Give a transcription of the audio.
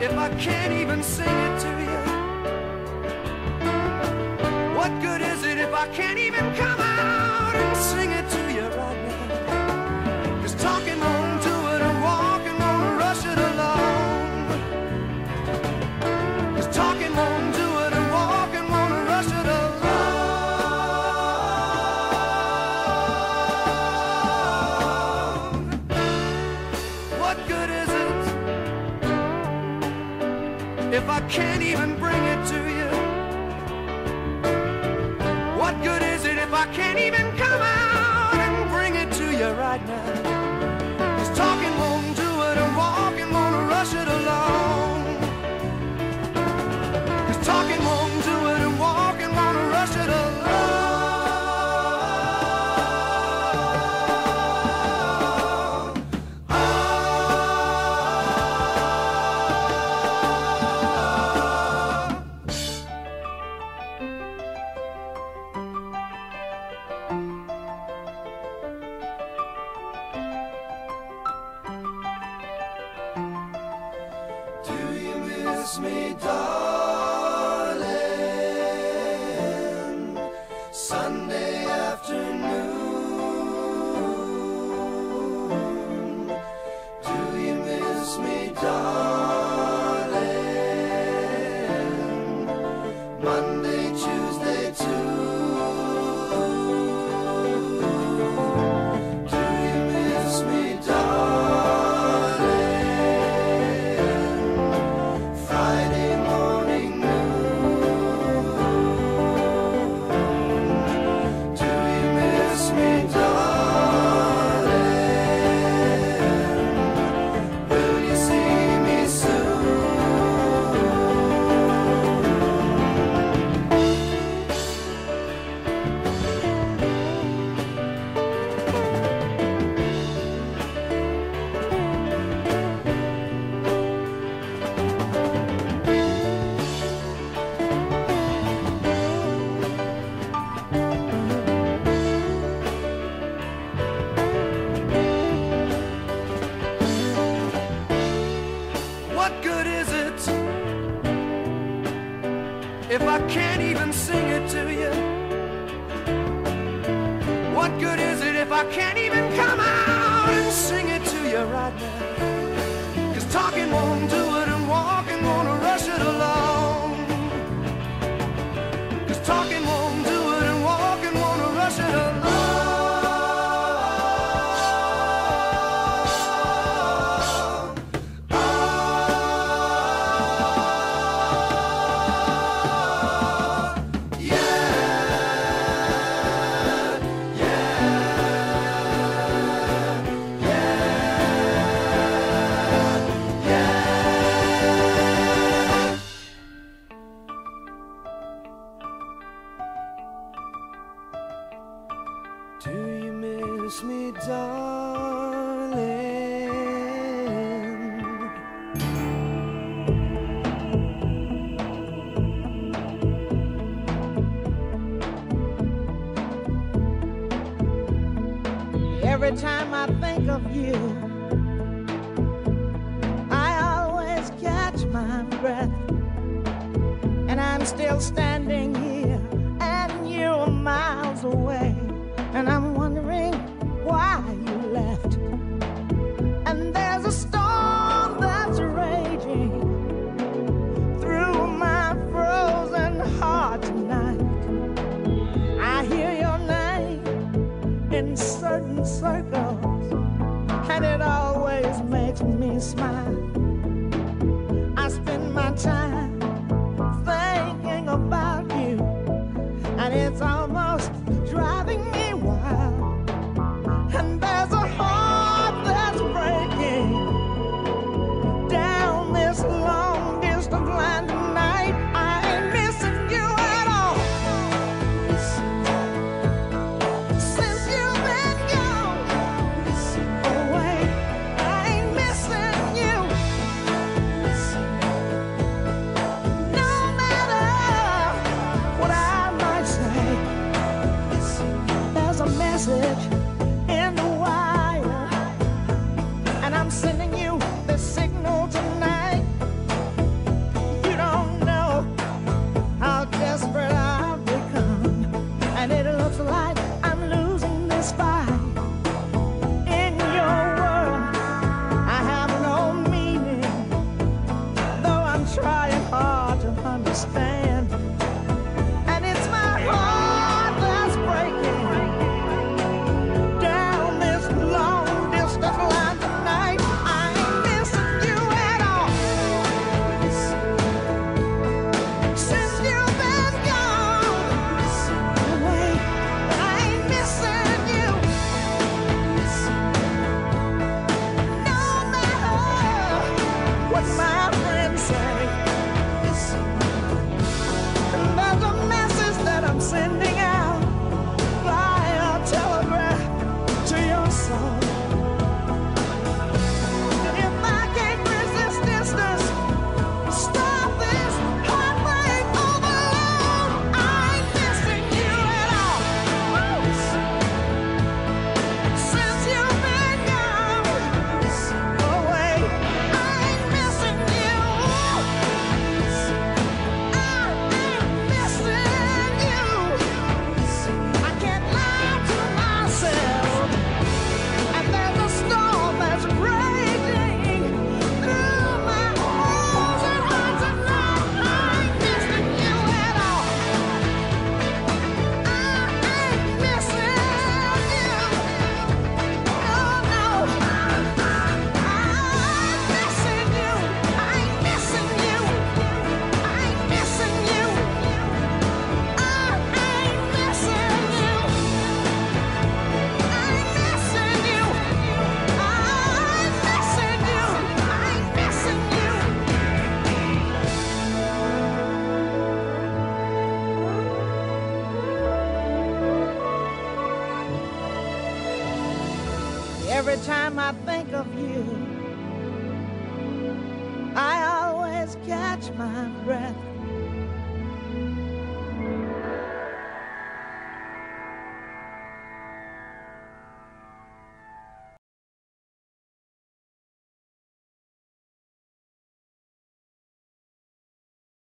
if I can't even sing it to you? What good is it if I can't even come out and sing it to you right now? 'Cause talking won't do it and walking won't rush it along. 'Cause talking won't do it and walking won't rush it along. What good is it if I can't even bring it to you? What good is it if I can't even come out and bring it to you right now? 'Cause talking won't do it and walking won't rush it along. 'Cause talking won't do it and walking won't rush it along. Me, darling, Sunday afternoon. Do you miss me, darling, Monday, Tuesday too? Do you miss me, Friday morning noon? Do you miss me, darling? Will you see me soon? What good is it if I can't even sing it to you? What good is it if I can't even come out and sing it to you right now? 'Cause talking won't do it and walking won't rush it along. 'Cause talking won't do it and walking won't rush it along. Do you miss me, darling? Every time I think of you, I always catch my breath. And I'm still standing here, and you're miles away. And I'm wondering why you left. And there's a storm that's raging through my frozen heart tonight. I hear your name in certain circles, and it always makes me smile. I spend my time thinking about you, and it's almost driving me wild. And there's a heart that's breaking down this long distance line tonight. I ain't missing you at all. Since you've been gone away, I ain't missing you. Every time I think of you, I always catch my breath.